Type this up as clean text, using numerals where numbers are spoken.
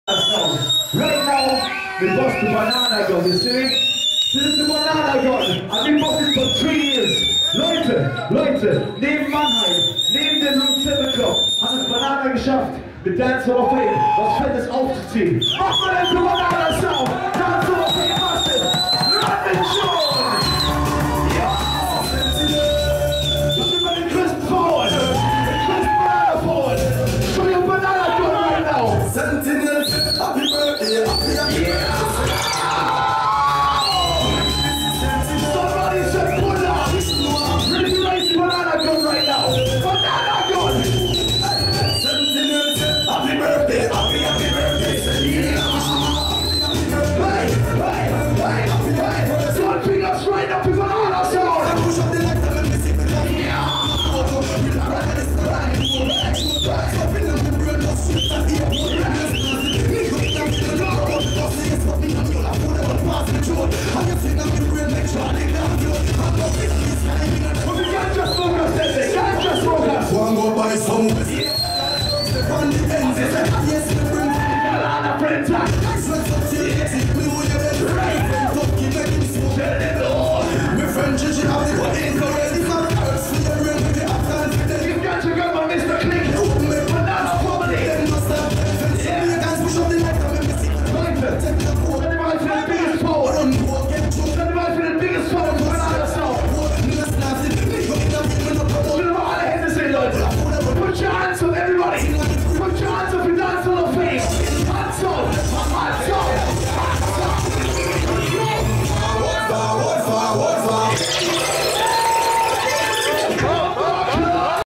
Right now, we bust the banana gun, you see? This is the banana gun. I've been busting for 3 years. Leute, neben Mannheim, neben dem Route 7 Club, hat das Banana geschafft, mit Dance Hall of Fame was Fettes aufzuziehen. Mach mal den Banana Sound, Dance Hall of Fame, Massive, run the show! Was sind wir den Christen forward? Den Christen Banana forward! Show your banana gun right now! Sentinels, happy birthday, Somebody said pull up! Ready to raise the banana gun right now! Banana gun! Sentinels, happy birthday, happy birthday, Hey! One fingers right up in banana sound! push up the light and let me see the one go buy some step on the ends, yes, the brim Banana friends! we would have been right from Turkey, making smoke. We're French, and she have the wedding already for girls. We are real with the Afghan. You've got to go on Mr. Click! Banana family! Then must have you guys push up the light and let me see Everybody for the biggest power! Everybody for the biggest power for banana sound! Put your hands up, everybody!